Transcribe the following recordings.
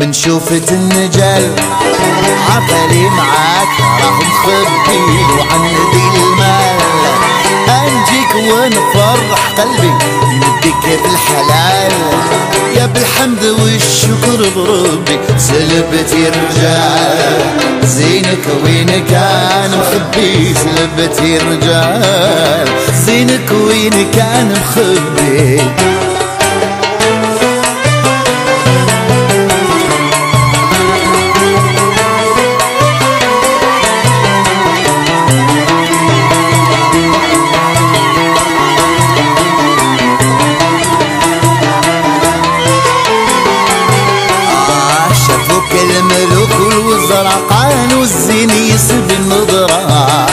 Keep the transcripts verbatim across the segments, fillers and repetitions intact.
من شوفت النجال عقلي معاك راه مخبي وعندي المال انجيك ونفرح قلبي نديك بالحلال يا بالحمد والشكر بربي سلبتي رجال زينك وين كان مخبي سلبتي رجال زينك وين كان مخبي الملوك والوزراء قالوا الزين يسب النظرة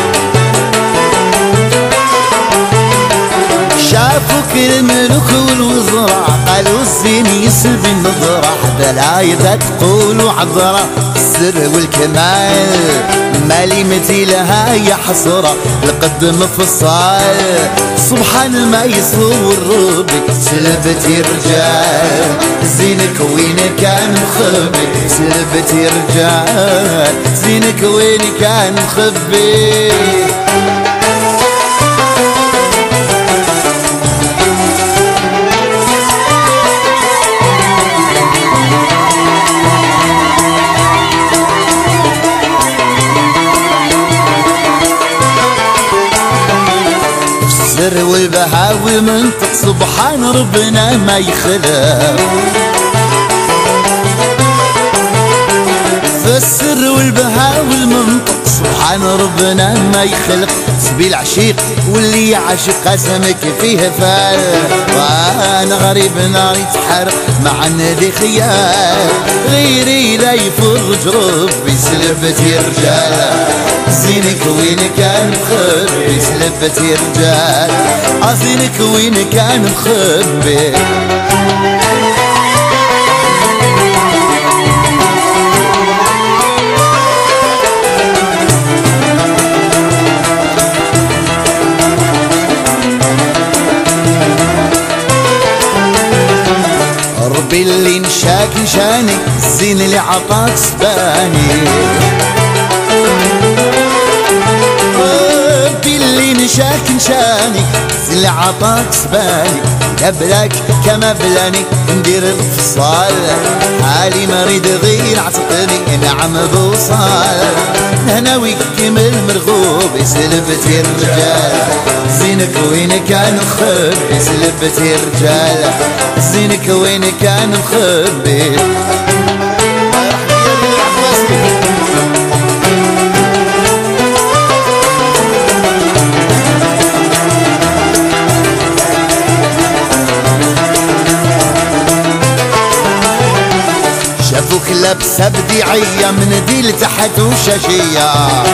شافوك الملوك والوزراء قالوا الزين يسب النظرة حتى لا إذا تقولوا عذرة السر والكمال مالي مثيلها يا حسرة لقد مفصال سبحان ما يصور ربي سلبتي رجال زينك وين كان مخبي سلبتي رجال زينك وين كان مخبي السر والبهاء والمنطق سبحان ربنا ما يخلق فالسر والبهاء والمنطق سبحان ربنا ما يخلق سبيل عشيق واللي يعشق قسمك فيه فال وانا غريب نار يتحرق مع النادي خيال غيري لا يفرج ربي سلبتي رجال زينك وين كان مخبي سلبتي رجال زينك وين كان مخبي ربي اللي نشاك نشاني الزين اللي عطاك سباني ربي اللي نشاك نشاني الزين اللي عطاك سباني قبلك كما بلاني ندير الفصال حالي مريض غير عتقني نعم بوصال هنا ويكمل مرغوب سلبتي الرجال زينك وين كان مخبي سلبتي الرجال زينك وين كان مخبي شافوك لابسه بديعيه من دي لتحت وشاشيه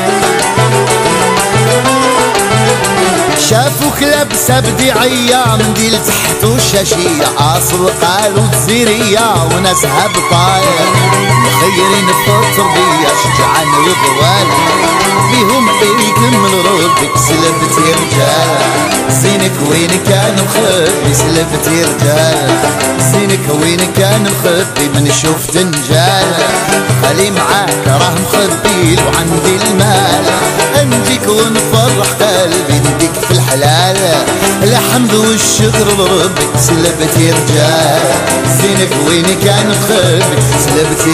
شافوك لابسه بديعيه من دي لتحت وشاشيه اصل قالوا تزيريه وناسها بطاير مخيرين في التربيه شجعان وغوال فيهم يكمل ربك سلبتي رجال زينك وين كان مخبي سلبتي رجال زينك وين كان مخبي من شفت نجال خلي معاك راه مخبي وعندي المال انجيك ونفرح قلبي نديك في الحلال الحمد والشكر لربك سلبتي رجال زينك وين كان مخبي سلبتي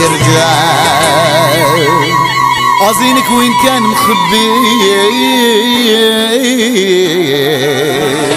رجال زينك وين كان مخبي